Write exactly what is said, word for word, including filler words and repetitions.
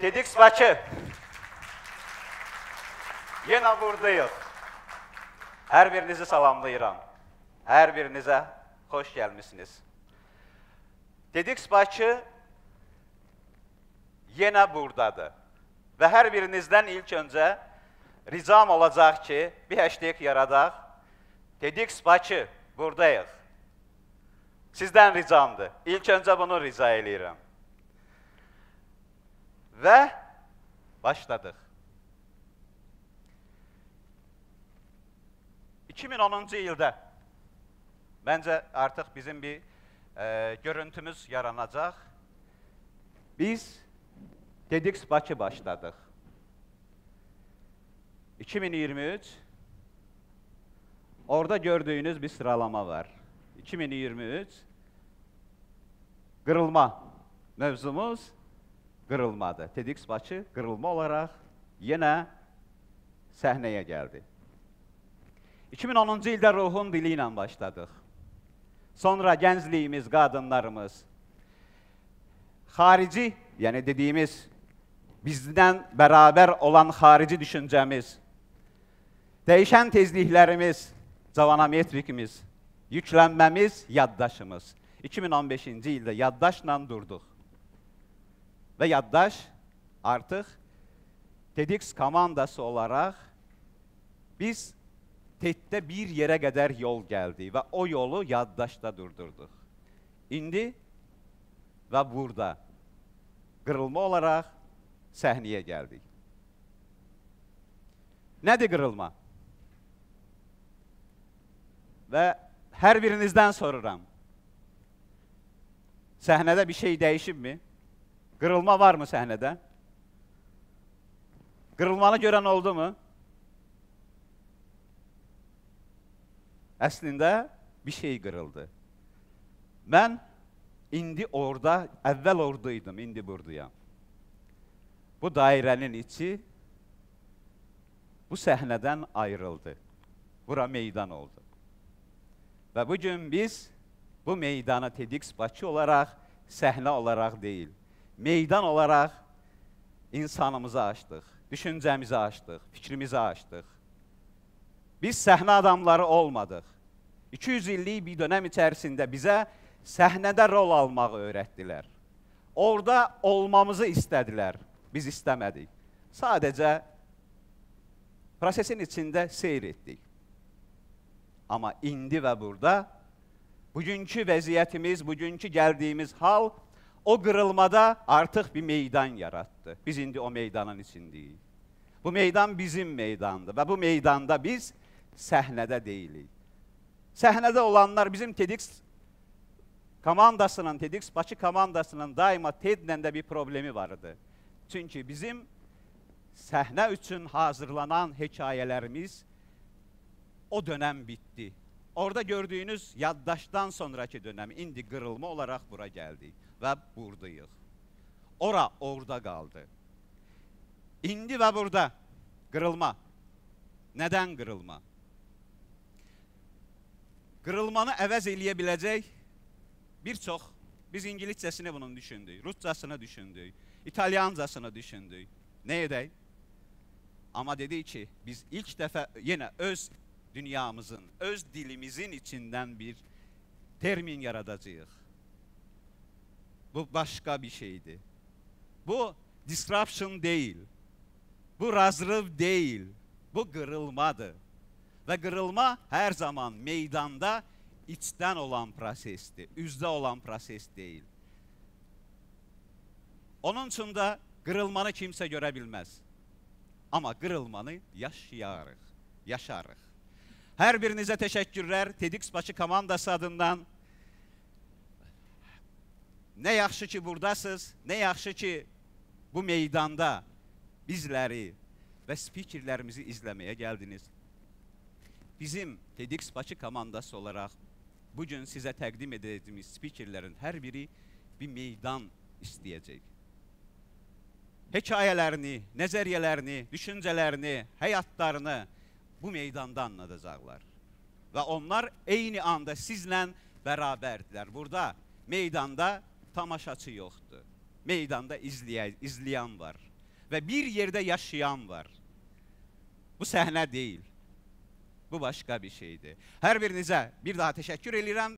TEDx Bakı. Yine buradayız. Her birinizi salamlayıram. Her birinize hoş gelmişsiniz. TEDx Bakı yine buradadır. Ve her birinizden ilk önce ricam olacak ki bir hashtag yaradaq. TEDx Bakı buradayız. Sizden ricamdır. İlk önce bunu rica edirəm. Ve başladık. iki min onuncu ildə bence artık bizim bir e, görüntümüz yaranacaq. Biz TEDx Bakı başladık. iki bin iyirmi üç orada gördüğünüz bir sıralama var. iki bin iyirmi üç qırılma mövzumuz qırılmadır. TEDx Bakı qırılma olarak yine səhnəyə geldi. iki bin onuncu ildə ruhun dili ilə başladıq. Sonra gəncliyimiz, qadınlarımız, xarici, yani dediğimiz bizden beraber olan xarici düşüncemiz, değişen tezliklerimiz, zavanametrikimiz, yüklenmemiz, yaddaşımız. iki bin on beşinci ildə yaddaşla durduq. Ve yaddaş artık TEDx komandası olarak biz TED'de bir yere kadar yol geldi ve o yolu yaddaşda durdurduk. İndi ve burada qırılma olarak səhnəyə geldik. Nedir qırılma? Ve her birinizden soruram. Səhnədə bir şey değişib mi? Qırılma var mı səhnədə? Qırılmanı görən oldu mu? Əslində bir şey qırıldı. Mən indi orada, əvvəl oradaydım, indi buradayam. Bu dairənin içi bu səhnədən ayrıldı. Bura meydan oldu. Ve bugün biz bu meydanı TEDx Bakı olarak, səhnə olarak değil, meydan olarak insanımızı açdıq, düşüncemizi açdıq, fikrimizi açdıq. Biz səhnə adamları olmadıq. iki yüz illik bir dönem içerisinde bize səhnədə rol almağı öğrettiler. Orada olmamızı istediler. Biz istemedik. Sadece prosesin içinde seyrettik. Ama indi ve burada bugünkü vəziyyətimiz, bugünkü geldiğimiz hal o qırılmada artık bir meydan yarattı. Biz indi o meydanın içindeyiz. Bu meydan bizim meydandır ve bu meydanda biz səhnədə deyilik. Səhnədə olanlar bizim TEDx komandasının, TEDx Bakı komandasının daima TED'lə də bir problemi vardı. Çünkü bizim səhnə üçün hazırlanan hekayələrimiz o dönem bitti. Orada gördüğünüz yaddaştan sonraki dönemi indi qırılma olarak bura geldik ve buradayız. Ora orada kaldı. İndi ve burada qırılma. Neden qırılma? Qırılmanı əvəz eləyə biləcək bir çox, biz İngilizcəsini bunun düşündük, Ruscasını düşündük, İtalyancasını düşündük. Ne edək? Ama dedi ki biz ilk dəfə yine öz dünyamızın, öz dilimizin içinden bir termin yaradacağıq. Bu başka bir şeydi. Bu disruption değil. Bu razrıv değil. Bu qırılmadır. Ve qırılma her zaman meydanda içten olan prosestir. Üzdə olan proses değil. Onun için de qırılmanı kimse görebilmez. Ama qırılmanı yaşayarıq, yaşarıq. Her birinize teşekkürler. TEDx Bakı komandası adından. Ne yaxşı ki buradasınız, ne yaxşı ki bu meydanda bizleri ve spikerlerimizi izlemeye geldiniz. Bizim TEDx Bakı komandası olarak bugün size təqdim edəcəyimiz spikerlerin her biri bir meydan isteyecek. Hekayelerini, nəzəriyyələrini, düşüncelerini, hayatlarını bu meydanda anlatacaklar. Ve onlar eyni anda sizle beraberdiler. Burada meydanda tamaşaçı yoktu. Meydanda izleyen, izleyen var. ve bir yerde yaşayan var. Bu səhnə deyil. Bu başqa bir şeydir. Hər birinizə bir daha təşəkkür edirəm.